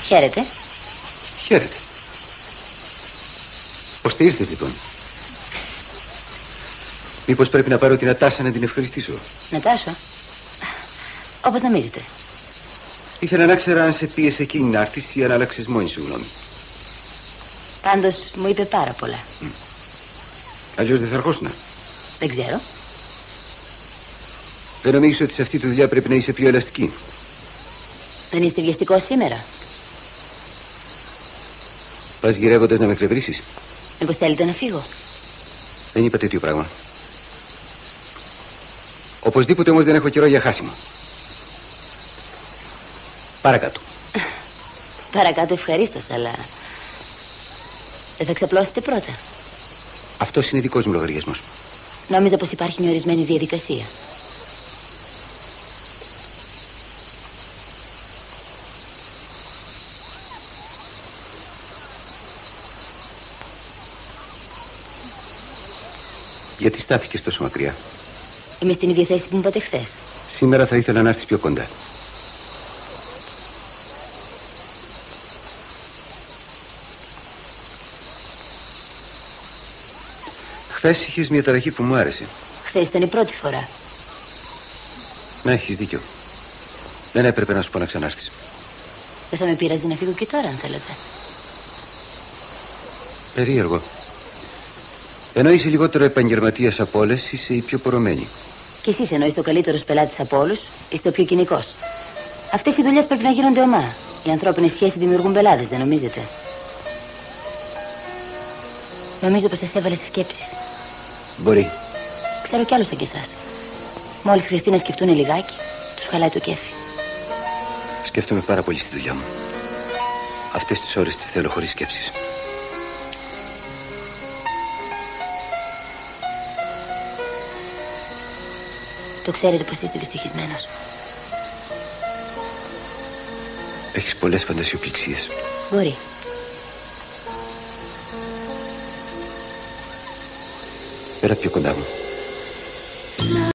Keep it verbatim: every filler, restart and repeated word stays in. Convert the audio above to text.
Χαίρετε. Χαίρετε. Πώς τι ήρθες λοιπόν? Μήπως πρέπει να πάρω την Νατάσα να την ευχαριστήσω? Νατάσα? Όπως νομίζετε. Ήθελα να ξέρω αν σε πίεσε εκείνη να έρθεις ή αν άλλαξες μόνη σου γνώμη. Πάντως μου είπε πάρα πολλά. Mm. Αλλιώς δεν θα ερχόσουνα. Δεν ξέρω. Δεν νομίζεις ότι σε αυτή τη δουλειά πρέπει να είσαι πιο ελαστική? Δεν είστε βιαστικός σήμερα? Πας γυρεύοντας να με εκνευρίσεις? Μήπως θέλετε να φύγω? Δεν είπα τέτοιο πράγμα. Οπωσδήποτε όμως δεν έχω καιρό για χάσιμο. Παρακάτω. Παρακάτω ευχαρίστως, αλλά δεν θα ξαπλώσετε πρώτα? Αυτός είναι δικός μου λογαριασμός. Νόμιζα πως υπάρχει μια ορισμένη διαδικασία. Γιατί στάθηκες τόσο μακριά? Είμαι στην ίδια θέση που μου είπατε χθες. Σήμερα θα ήθελα να έρθεις πιο κοντά. Χθες είχες μια ταραχή που μου άρεσε. Χθες ήταν η πρώτη φορά. Να, έχεις δίκιο. Δεν έπρεπε να σου πω να ξανάρθεις. Δεν θα με πείραζε να φύγω και τώρα, αν θέλετε. Περίεργο. Ενώ είσαι λιγότερο επαγγελματίας από όλες, είσαι η πιο πορωμένη. Και εσείς, ενώ είστε ο καλύτερος πελάτης από όλους, είστε ο πιο κοινικός. Αυτές οι δουλειές πρέπει να γίνονται ομά. Οι ανθρώπινες σχέσεις δημιουργούν πελάτες, δεν νομίζετε? Νομίζω πως σας έβαλε σε σκέψεις. Μπορεί. Ξέρω κι άλλους σαν και εσάς. Μόλις χρειαστεί να σκεφτούν λιγάκι, τους χαλάει το κέφι. Σκέφτομαι πάρα πολύ στη δουλειά μου. Αυτές τις ώρες τις θέλω χωρίς σκέψεις. Το ξέρετε πως είστε δυστυχισμένος? Έχεις πολλές φαντασιοπληξίες. Μπορεί. Πέρα πιο κοντά μου.